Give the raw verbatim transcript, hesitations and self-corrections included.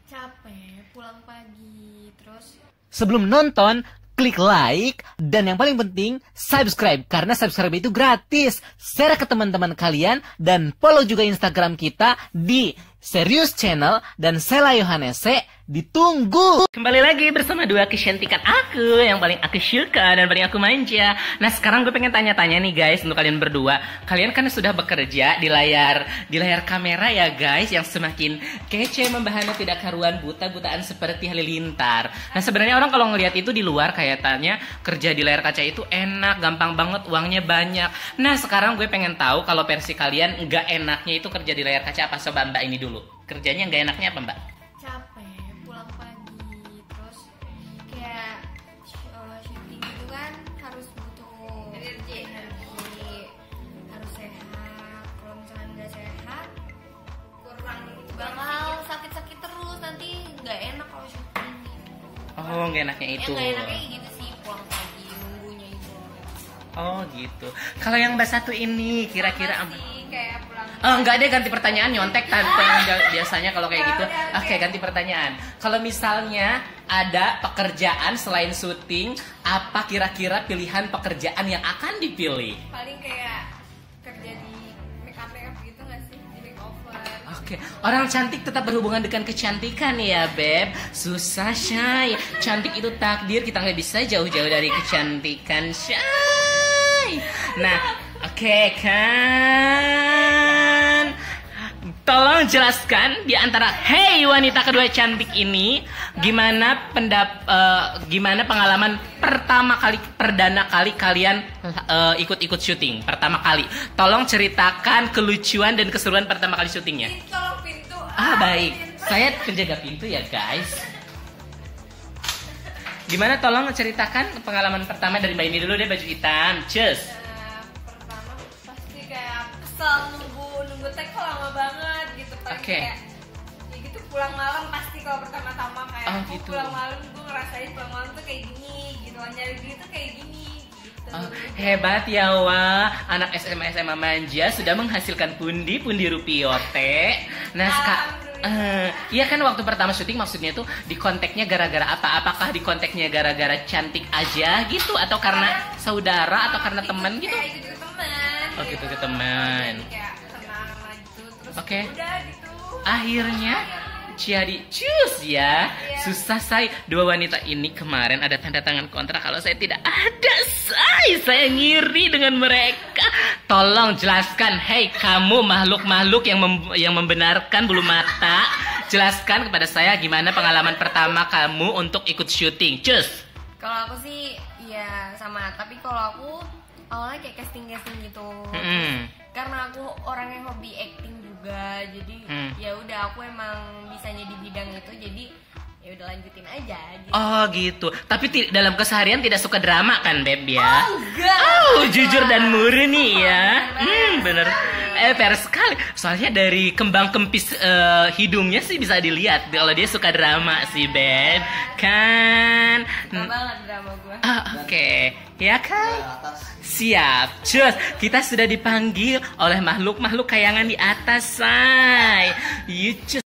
Capek, pulang pagi, terus Sebelum nonton, klik like, dan yang paling penting, subscribe. Karena subscribe itu gratis. Share ke teman-teman kalian, dan follow juga Instagram kita di Serius Channel dan Sela Yohanese. Ditunggu. Kembali lagi bersama dua kecantikan aku yang paling aku suka dan paling aku manja. Nah, sekarang gue pengen tanya-tanya nih guys, untuk kalian berdua. Kalian kan sudah bekerja di layar di layar kamera ya guys, yang semakin kece, membahana, tidak karuan, buta-butaan seperti halilintar. Nah, sebenarnya orang kalau ngelihat itu di luar kayak tanya kerja di layar kaca itu enak, gampang banget, uangnya banyak. Nah, sekarang gue pengen tahu kalau versi kalian nggak enaknya itu kerja di layar kaca apa. Coba Mbak ini dulu. Kerjanya nggak enaknya apa Mbak? capek, pulang pagi, terus kayak uh, syuting itu kan harus butuh energi, energi, harus sehat. Kalau misalnya nggak sehat, kurang bakal sakit-sakit terus. Nanti nggak enak kalau syuting. Oh, nggak enaknya itu. Ya nggak enaknya gitu sih, pulang pagi nunggunya itu. Oh gitu. Kalau yang Mbak satu ini kira-kira Sama sih, kayak pulang. Oh enggak deh, ganti pertanyaan, nyontek tante biasanya kalau kayak gitu. Oke, ganti pertanyaan. Kalau misalnya ada pekerjaan selain syuting, apa kira-kira pilihan pekerjaan yang akan dipilih? Paling kayak kerja di make up make up gitu nggak sih, di makeover. Oke, orang cantik tetap berhubungan dengan kecantikan ya, Beb. Susah, Shay. Cantik itu takdir, kita nggak bisa jauh-jauh dari kecantikan, Shay. Nah, oke kan? Tolong jelaskan di antara hey wanita kedua cantik ini, gimana pendap uh, gimana pengalaman pertama kali, perdana kali kalian uh, ikut-ikut syuting pertama kali. Tolong ceritakan kelucuan dan keseruan pertama kali syutingnya. Tolong pintu. Ah baik, saya penjaga pintu ya guys. Gimana, tolong ceritakan pengalaman pertama dari Mbak ini dulu deh, baju hitam. Cus. Nah, pertama pasti kayak kesel nunggu nunggu tag kok lama banget gitu. Paling Oke. kayak ya gitu, pulang malam pasti kalau pertama-tama kayak Oh, aku gitu. pulang malam gue ngerasain pulang malam tuh kayak gini gitu, nyari duit tuh kayak gini gitu. Oh, hebat ya Wah, anak S M A S M A manja sudah menghasilkan pundi-pundi rupiote. Nah, sekarang eh, iya kan waktu pertama syuting maksudnya tuh di konteksnya gara-gara apa? Apakah di konteksnya gara-gara cantik aja gitu, atau karena saudara atau karena teman gitu? Kayak gitu teman. Oh, gitu ke teman. Jadi kayak kenal lah gitu. Terus Oke. udah gitu. Akhirnya jadi cus ya. Susah say. Dua wanita ini kemarin ada tanda tangan kontrak. Kalau saya tidak ada say, saya ngiri dengan mereka. Tolong jelaskan, hey kamu makhluk-makhluk yang mem- yang membenarkan bulu mata, jelaskan kepada saya gimana pengalaman pertama kamu untuk ikut syuting. Cus. Kalau aku sih ya sama, tapi kalau aku awalnya kayak casting-casting gitu. Mm-mm. Karena aku orang yang hobi acting juga, jadi Hmm. ya udah aku emang bisanya di bidang itu, jadi ya udah lanjutin aja gitu. Oh gitu. Tapi ti- dalam keseharian tidak suka drama kan, Beb ya? enggak. Oh, jujur dan murni ya. Hmm, bener. Eh, fair sekali. Soalnya dari kembang kempis eh, hidungnya sih bisa dilihat kalau dia suka drama sih, Beb. Kan? Suka banget drama gue. Ah, oke. Ya kan? Siap. Cus, kita sudah dipanggil oleh makhluk-makhluk kayangan di atas, say. You cus.